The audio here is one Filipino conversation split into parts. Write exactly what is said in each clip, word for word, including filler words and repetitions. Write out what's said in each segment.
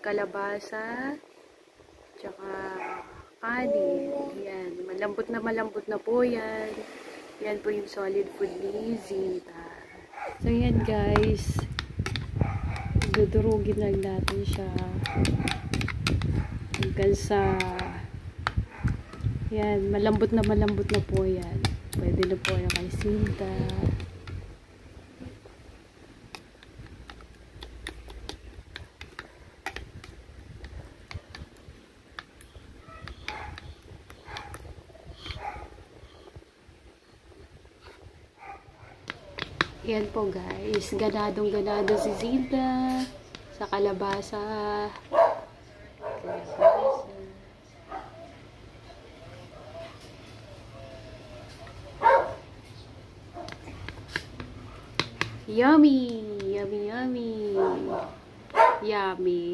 kalabasa, tsaka kanin. Yan. Malambot na malambot na po yan. Yan po yung solid food ni Zinta. So, yan guys. Dudurugin lang natin siya. Hanggang sa yan. Malambot na malambot na po yan. Pwede na po yan kay Zinta. Yan po guys, ganadong ganado si Zinta sa kalabasa. Kalabasa. Yummy! Yummy, yummy! Yummy!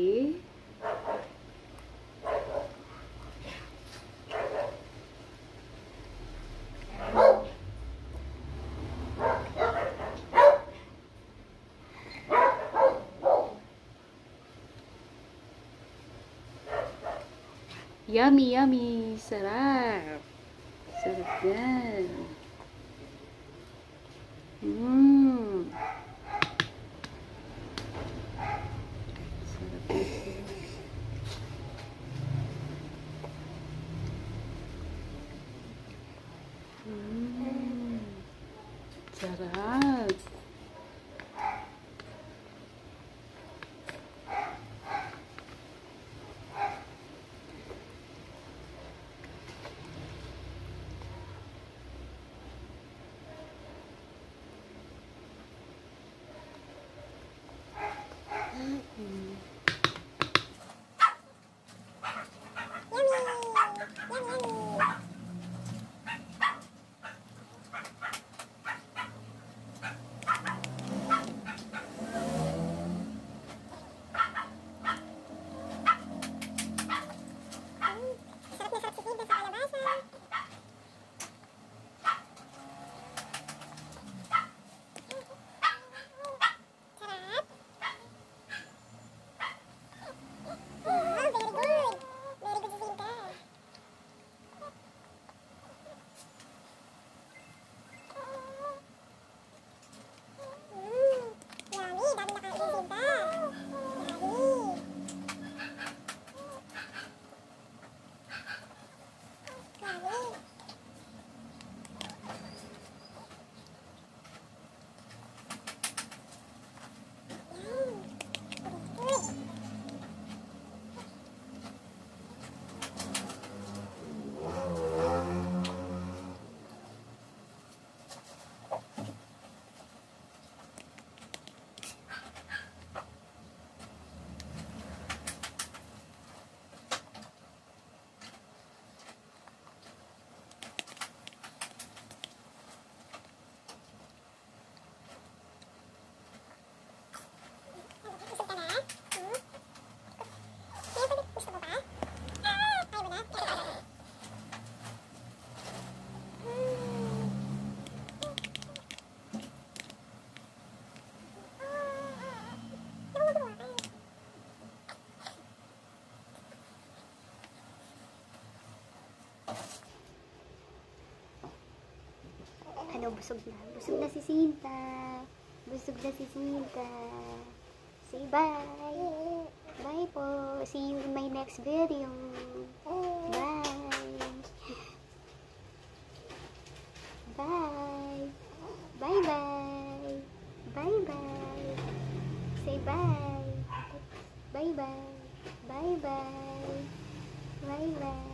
Yummy, yummy. Sarap. Sarap yan. Mmm. Sarap yan. Mmm. Sarap. Ano, busog na. Busog na si Zinta. Busog na si Zinta. Say bye. Bye po. See you in my next video. Bye. Bye. Bye-bye. Bye-bye. Say bye. Bye-bye. Bye-bye. Bye-bye.